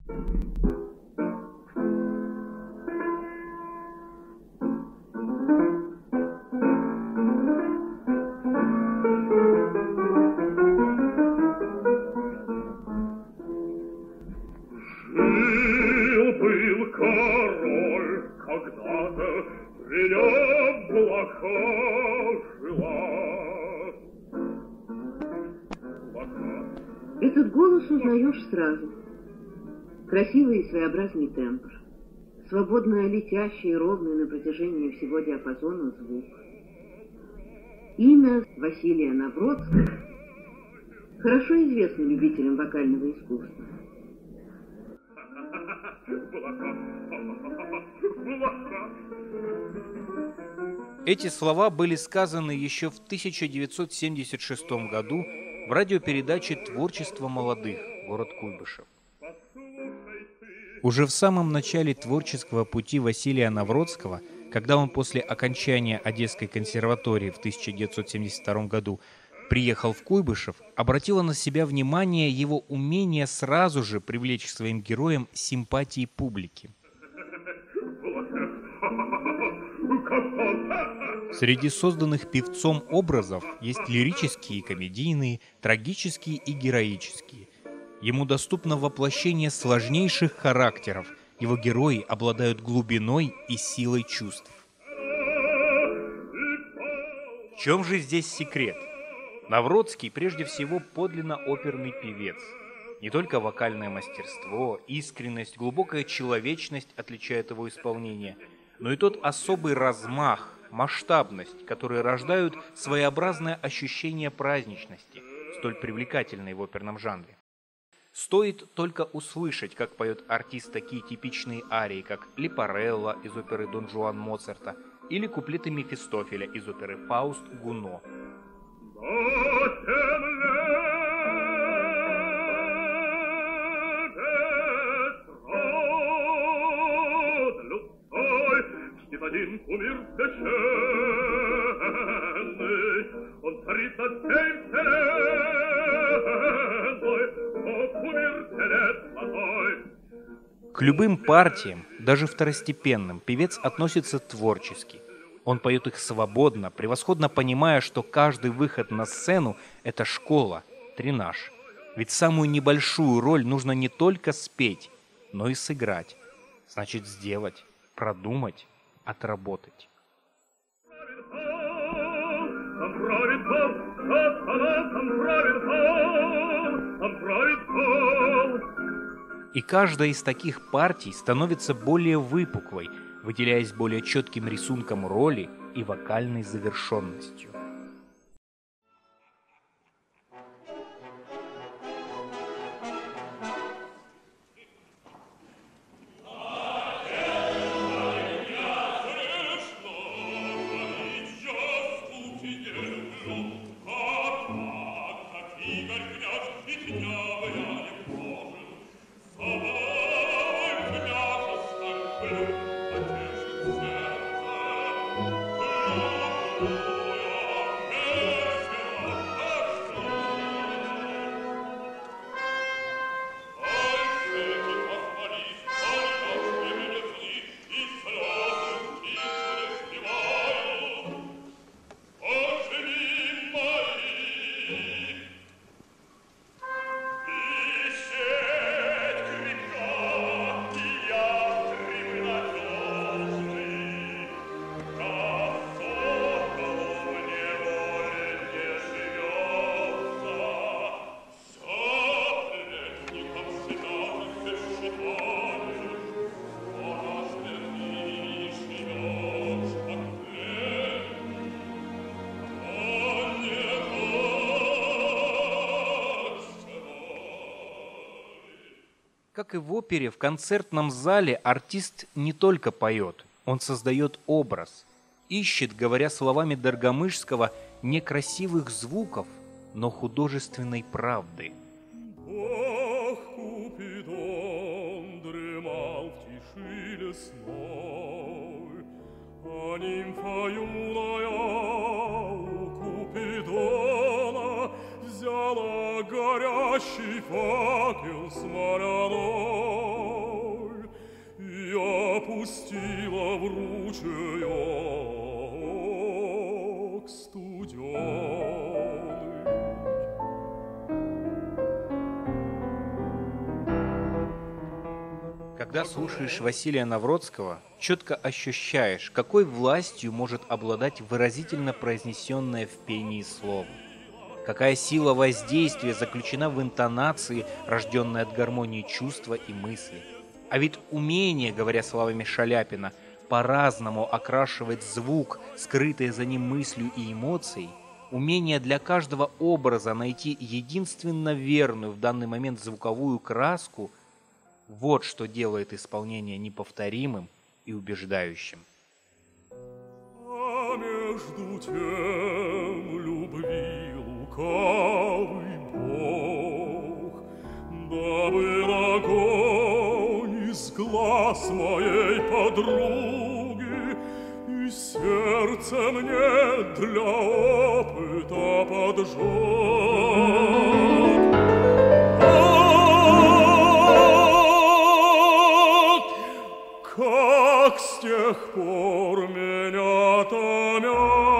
Жил-был король, когда-то при нем блоха жила. Этот голос узнаешь сразу. Красивый и своеобразный тембр. Свободно летящий и ровный на протяжении всего диапазона звук. Имя Василия Навродского хорошо известно любителям вокального искусства. Эти слова были сказаны еще в 1976 году в радиопередаче «Творчество молодых. Город Куйбышев». Уже в самом начале творческого пути Василия Навродского, когда он после окончания Одесской консерватории в 1972 году приехал в Куйбышев, обратило на себя внимание его умение сразу же привлечь к своим героям симпатии публики. Среди созданных певцом образов есть лирические и комедийные, трагические и героические. Ему доступно воплощение сложнейших характеров, его герои обладают глубиной и силой чувств. В чем же здесь секрет? Навродский прежде всего подлинно оперный певец. Не только вокальное мастерство, искренность, глубокая человечность отличают его исполнение, но и тот особый размах, масштабность, которые рождают своеобразное ощущение праздничности, столь привлекательной в оперном жанре. Стоит только услышать, как поет артист такие типичные арии, как «Лепарелло» из оперы «Дон Жуан» Моцарта или куплеты Мефистофеля из оперы «Фауст» Гуно. Один кумир священный, он царит над всей вселенной, о кумир телесной. К любым партиям, даже второстепенным, певец относится творчески. Он поет их свободно, превосходно понимая, что каждый выход на сцену – это школа, тренаж. Ведь самую небольшую роль нужно не только спеть, но и сыграть. Значит, сделать, продумать, отработать. И каждая из таких партий становится более выпуклой, выделяясь более четким рисунком роли и вокальной завершенностью. Как и в опере, в концертном зале артист не только поет, он создает образ, ищет, говоря словами Доргомышского, не красивых звуков, но художественной правды. Бог Купидон дремал в тиши лесной, а нимфа юная у Купидона взяла горящий факел смоляной. опустила в ручеек студеный. Когда слушаешь Василия Навродского, четко ощущаешь, какой властью может обладать выразительно произнесенное в пении слово. Какая сила воздействия заключена в интонации, рожденной от гармонии чувства и мысли. А ведь умение, говоря словами Шаляпина, по-разному окрашивать звук, скрытый за ним мыслью и эмоцией, умение для каждого образа найти единственно верную в данный момент звуковую краску – вот что делает исполнение неповторимым и убеждающим. А между тем любви лукавый Бог добыл огонь из глаз моей подруги, и сердце мне для опыта поджег. Как с тех пор меня томят